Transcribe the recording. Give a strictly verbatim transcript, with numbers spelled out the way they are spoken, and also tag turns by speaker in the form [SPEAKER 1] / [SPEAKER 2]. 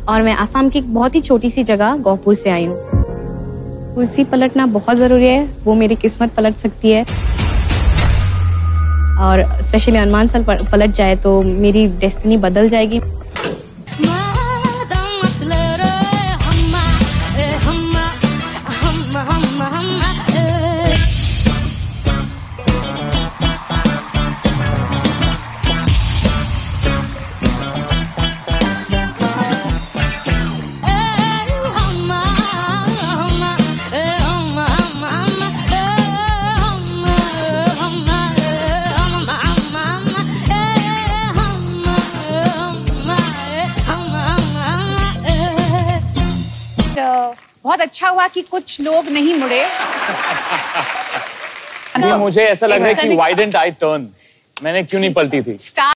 [SPEAKER 1] और मैं आसाम की एक बहुत ही छोटी सी जगह गौपुर से आई हूँ। कुर्सी पलटना बहुत ज़रूरी है, वो मेरी किस्मत पलट सकती है। और स्पेशली अरमान सर पलट जाए तो मेरी डेस्टिनी बदल जाएगी।
[SPEAKER 2] बहुत अच्छा हुआ कि कुछ लोग नहीं मुड़े।
[SPEAKER 3] मुझे ऐसा लग रहा है कि व्हाई डिडंट आई टर्न, मैंने क्यों नहीं पलटी थी।